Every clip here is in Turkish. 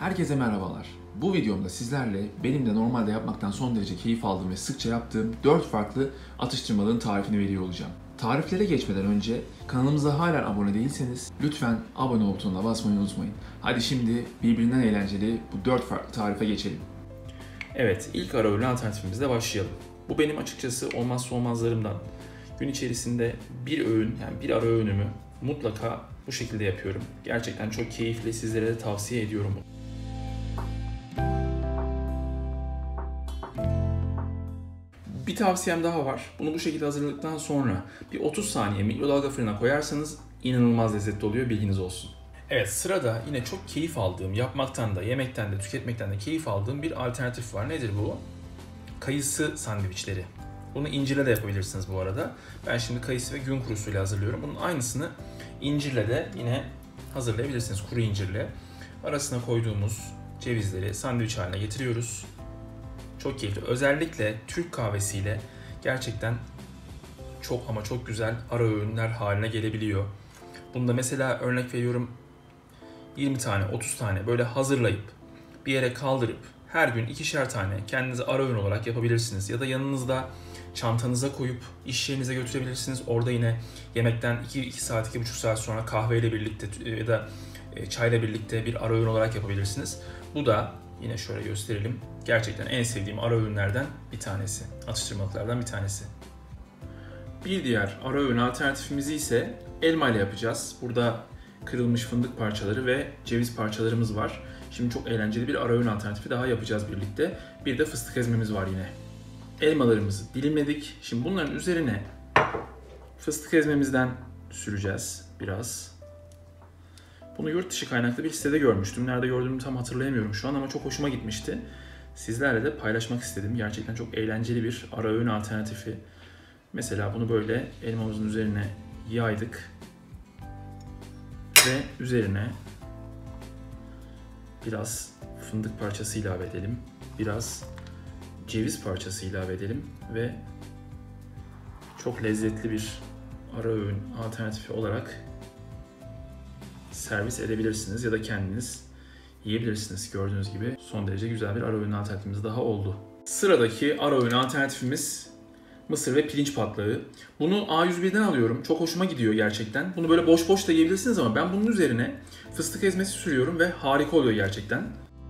Herkese merhabalar. Bu videomda sizlerle benim de normalde yapmaktan son derece keyif aldığım ve sıkça yaptığım 4 farklı atıştırmalığın tarifini veriyor olacağım. Tariflere geçmeden önce kanalımıza hala abone değilseniz lütfen abone ol butonuna basmayı unutmayın. Hadi şimdi birbirinden eğlenceli bu 4 farklı tarife geçelim. Evet, ilk ara öğün alternatifimizle başlayalım. Bu benim açıkçası olmazsa olmazlarımdan. Gün içerisinde bir öğün, yani bir ara öğünümü mutlaka bu şekilde yapıyorum. Gerçekten çok keyifli, sizlere de tavsiye ediyorum. Bir tavsiyem daha var. Bunu bu şekilde hazırladıktan sonra bir 30 saniye mikrodalga fırına koyarsanız inanılmaz lezzetli oluyor, bilginiz olsun. Evet, sırada yine çok keyif aldığım, yapmaktan da, yemekten de, tüketmekten de keyif aldığım bir alternatif var. Nedir bu? Kayısı sandviçleri. Bunu incirle de yapabilirsiniz bu arada. Ben şimdi kayısı ve gün kurusuyla hazırlıyorum. Bunun aynısını incirle de yine hazırlayabilirsiniz, kuru incirle. Arasına koyduğumuz cevizleri sandviç haline getiriyoruz. Çok keyifli. Özellikle Türk kahvesiyle gerçekten çok ama çok güzel ara öğünler haline gelebiliyor. Bunda mesela örnek veriyorum 20 tane, 30 tane böyle hazırlayıp bir yere kaldırıp her gün ikişer tane kendinize ara öğün olarak yapabilirsiniz. Ya da yanınızda çantanıza koyup iş yerinize götürebilirsiniz. Orada yine yemekten 2 saat, 2,5 saat sonra kahveyle birlikte ya da çayla birlikte bir ara öğün olarak yapabilirsiniz. Bu da yine şöyle gösterelim. Gerçekten en sevdiğim ara öğünlerden bir tanesi. Atıştırmalıklardan bir tanesi. Bir diğer ara öğün alternatifimizi ise elma ile yapacağız. Burada kırılmış fındık parçaları ve ceviz parçalarımız var. Şimdi çok eğlenceli bir ara öğün alternatifi daha yapacağız birlikte. Bir de fıstık ezmemiz var yine. Elmalarımızı dilimledik. Şimdi bunların üzerine fıstık ezmemizden süreceğiz biraz. Bunu yurt dışı kaynaklı bir sitede görmüştüm. Nerede gördüğümü tam hatırlayamıyorum şu an ama çok hoşuma gitmişti. Sizlerle de paylaşmak istedim. Gerçekten çok eğlenceli bir ara öğün alternatifi. Mesela bunu böyle elmamızın üzerine yaydık. Ve üzerine biraz fındık parçası ilave edelim. Biraz ceviz parçası ilave edelim ve çok lezzetli bir ara öğün alternatifi olarak servis edebilirsiniz ya da kendiniz yiyebilirsiniz. Gördüğünüz gibi son derece güzel bir ara öğün alternatifimiz daha oldu. Sıradaki ara öğün alternatifimiz mısır ve pirinç patlağı. Bunu A101'den alıyorum. Çok hoşuma gidiyor gerçekten. Bunu böyle boş boş da yiyebilirsiniz ama ben bunun üzerine fıstık ezmesi sürüyorum ve harika oluyor gerçekten.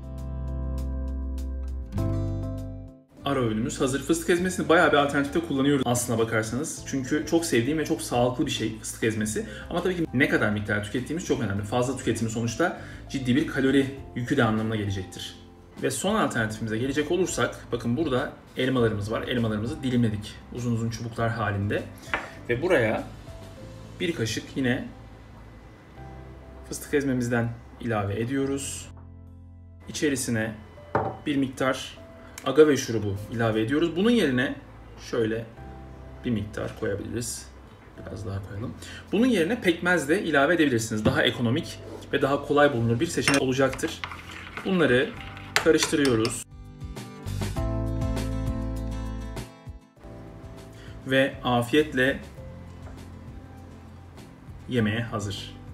Ara öğünümüz hazır. Fıstık ezmesini bayağı bir alternatifte kullanıyoruz aslına bakarsanız. Çünkü çok sevdiğim ve çok sağlıklı bir şey fıstık ezmesi. Ama tabii ki ne kadar miktar tükettiğimiz çok önemli. Fazla tüketimi sonuçta ciddi bir kalori yükü de anlamına gelecektir. Ve son alternatifimize gelecek olursak, bakın burada elmalarımız var. Elmalarımızı dilimledik uzun uzun çubuklar halinde. Ve buraya bir kaşık yine fıstık ezmemizden ilave ediyoruz. İçerisine bir miktar agave şurubu ilave ediyoruz. Bunun yerine şöyle bir miktar koyabiliriz. Biraz daha koyalım. Bunun yerine pekmez de ilave edebilirsiniz. Daha ekonomik ve daha kolay bulunur bir seçenek olacaktır. Bunları karıştırıyoruz. Ve afiyetle yemeğe hazır.